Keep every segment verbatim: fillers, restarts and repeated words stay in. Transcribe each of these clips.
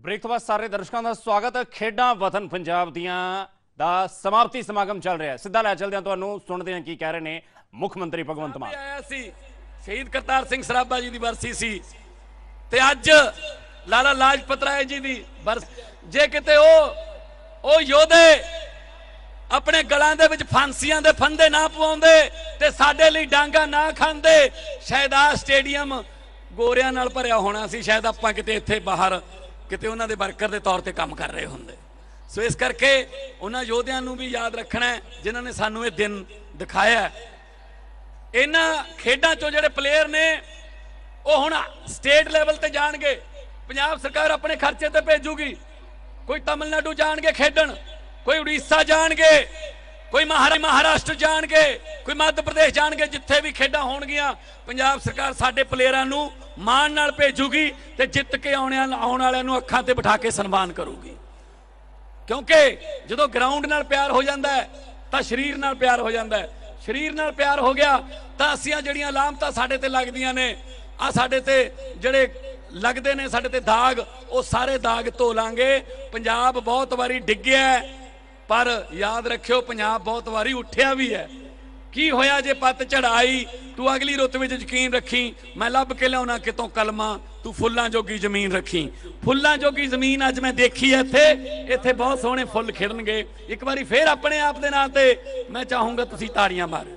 Break तो बाद सारे दर्शकों का स्वागत है। खेडां वतन पंजाब दियां दा समाप्ति समागम चल रहा है। सीधा लै चलदे तुहानूं सुणदे हां की कह रहे ने मुख मंत्री भगवंत मान। आया सी शहीद करतार सिंह सराभा जी की बरसी सी ते अज लाला लाजपत राय जी की बरस जे किते ओ ओ योधे अपने गलां दे विच फांसियां दे फंदे ना पवाउंदे ते साडे लई डांगा ना खांदे शायद आ स्टेडियम गोरियां नाल भरिया होना सी। शायद आपां किते इत्थे बाहर किते उन्हां दे वर्कर दे तौर ते काम कर रहे हुंदे। सो इस करके उन्हां योधियां नूं भी याद रखना है जिन्हां ने सानूं ये दिन दिखाया। इन्हां खेडां चों जिहड़े प्लेयर ने वो हुण स्टेट लैवल ते जाणगे। पंजाब सरकार अपने खर्चे ते भेजूगी। कोई तमिलनाडु जाणगे खेडण, कोई उड़ीसा जाणगे, कोई महाराष्ट्र जाणगे, कोई मध्य प्रदेश जाणगे। जिथे भी खेडां होणगियां पंजाब सरकार साडे प्लेयरां नूं मान नाल भेजूगी ते जित के आने आउण वालिआं नूं अखां ते बिठा के सन्मान करूगी। क्योंकि जदों ग्राउंड नाल प्यार हो जाता है तो शरीर नाल प्यार हो जाता है। शरीर नाल प्यार हो गया तो असीं जिहड़ियां लामतां साडे ते लगदियां ने आ साडे ते जिहड़े लगदे ने साडे ते दाग वो सारे दाग धो लांगे। पंजाब बहुत वारी डिग्गिआ पर याद रखियो पंजाब बहुत वारी उठिया भी है। की होया जे पत चढ़ाई तू अगली रुत विच यकीन रखी मैं लभ के लियाउणा कितों कलमा तू फुल्लां जोगी जमीन रखी। फुल्लां जोगी जमीन अज मैं देखी है। इत्थे इत्थे बहुत सोहणे फुल खिड़नगे। एक बारी फिर अपने आप दे नां ते मैं चाहूंगा तुसीं ताड़ियां मारो।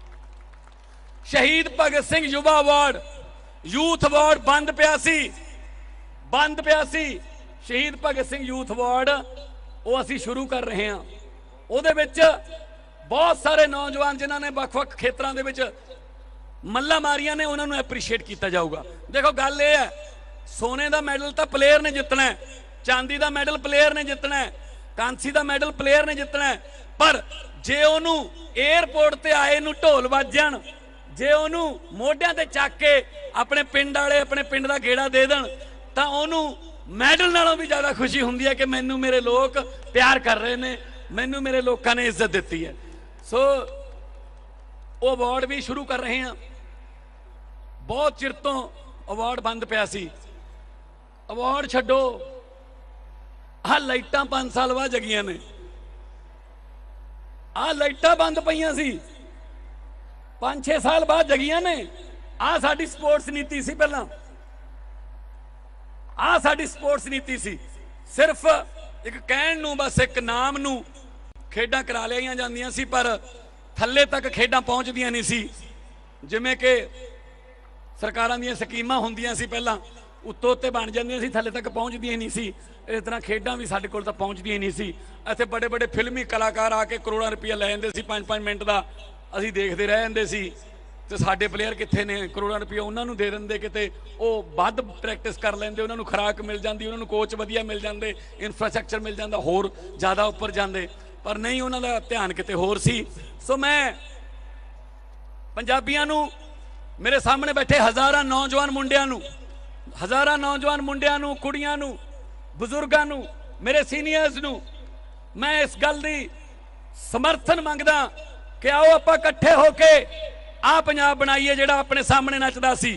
शहीद भगत सिंह युवा अवार्ड यूथ अवार्ड बंद पिया सी बंद पिया सी शहीद भगत सिंह यूथ अवार्ड वो असीं शुरू कर रहे हैं। उहदे विच बहुत सारे नौजवान जिन्हां ने वख-वख खेत्रां दे विच मल्ला मारियां ने उन्हां नूं एप्रीशिएट किया जाऊगा। देखो गल यह है सोने का मैडल तो प्लेयर ने जितना है, चांदी का मैडल प्लेयर ने जितना है, कांसी का मैडल प्लेयर ने जितना है। पर जे उन्हों एयरपोर्ट ते आए नूं ढोल वज जाण, जे उन्हों मोढियां ते चक के अपने पिंड वाले अपने पिंड का गेड़ा दे देण तां उन्हों मैडल नालों भी ज़्यादा खुशी हुंदी है कि मैनू मेरे लोग प्यार कर रहे हैं, मैनू मेरे लोगों ने इज्जत दी है। सो वो अवार्ड भी शुरू कर रहे हैं। बहुत चिर तो अवार्ड बंद पिया सी। अवार्ड छड्डो आ लाइटां पांच साल बाद जगियां ने। आ लाइटां बंद पईयां सी पांच छे साल बाद जगियां ने। आ साडी स्पोर्ट्स नीति सी। पहला आ साडी स्पोर्ट्स नीति सी। सिर्फ एक कहण नूं बस एक नाम नूं खेडां करा लियां जांदियां सी पर थल्ले तक खेडां पहुंचदियां नहीं सी। जिवें कि सरकारां दीयां स्कीमां हुंदियां सी पहलां उत्तों उत्ते बन जांदियां सी थल्ले तक पहुंचदियां नहीं सी। इस तरह खेडां भी साडे कोल तां पहुंचदियां नहीं सी। इत्थे बड़े बड़े फिल्मी कलाकार आके करोड़ां रुपया लै जांदे सी। पांच पांच मिनट दा असीं देखदे रह जांदे सी ते साडे प्लेयर कित्थे ने। करोड़ां रुपया उन्हां नूं दे दिंदे किते ओह वध प्रैक्टिस कर लैंदे, उन्हां नूं खुराक मिल जांदी, उन्हां नूं कोच वधिया मिल जांदे, इंफ्रास्ट्रक्चर मिल जांदा, होर ज़्यादा उपर जांदे। पर नहीं उन्हां दा ध्यान किते होर सी। सो मैं पंजाबियां नूं मेरे सामने बैठे हज़ारां नौजवान मुंडियां नूं हज़ारां नौजवान मुंडियां नूं कुड़ियां नूं बजुर्गां नूं मेरे सीनियर्स नूं मैं इस गल दी समर्थन मंगदा कि आओ आपां इकट्ठे होके आ पंजाब बनाईए जिहड़ा अपने सामने नचदा सी।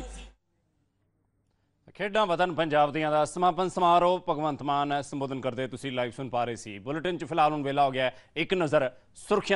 खेडां वतन पंजाब दियां दा समापन समारोह भगवंत मान संबोधन करते तुसीं लाइव सुन पा रहे सी। बुलेटिन च फिलहाल हुण वेला हो गया एक नज़र सुर्खियां